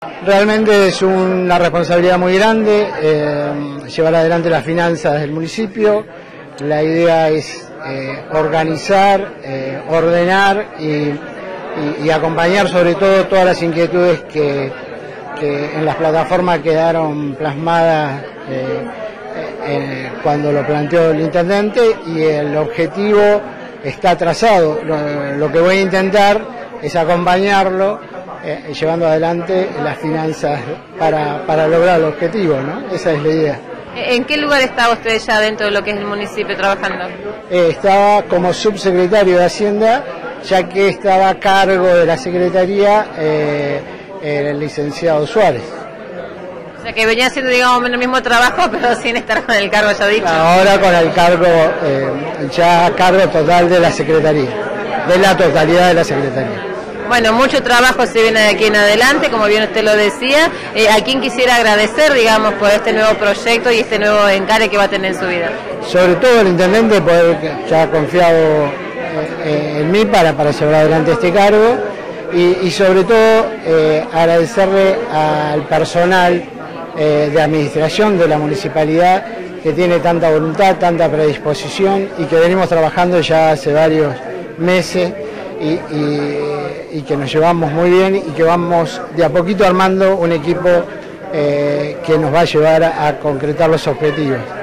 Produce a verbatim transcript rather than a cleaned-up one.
Realmente es una responsabilidad muy grande eh, llevar adelante las finanzas del municipio. La idea es eh, organizar, eh, ordenar y, y, y acompañar sobre todo todas las inquietudes que, que en las plataformas quedaron plasmadas eh, eh, cuando lo planteó el intendente, y el objetivo está trazado. Lo, lo que voy a intentar es acompañarlo Eh, llevando adelante las finanzas para, para lograr el objetivo, ¿no? Esa es la idea. ¿En qué lugar estaba usted ya dentro de lo que es el municipio trabajando? Eh, estaba como subsecretario de Hacienda, ya que estaba a cargo de la Secretaría eh, el licenciado Suárez. O sea que venía haciendo, digamos, el mismo trabajo, pero sin estar con el cargo ya dicho. Ahora con el cargo, eh, ya a cargo total de la Secretaría, de la totalidad de la Secretaría. Bueno, mucho trabajo se viene de aquí en adelante, como bien usted lo decía. Eh, ¿A quién quisiera agradecer, digamos, por este nuevo proyecto y este nuevo encare que va a tener en su vida? Sobre todo el intendente, por que ha confiado eh, en mí para, para llevar adelante este cargo, y, y sobre todo eh, agradecerle al personal eh, de administración de la municipalidad, que tiene tanta voluntad, tanta predisposición, y que venimos trabajando ya hace varios meses. Y, y, y que nos llevamos muy bien, y que vamos de a poquito armando un equipo eh, que nos va a llevar a, a concretar los objetivos.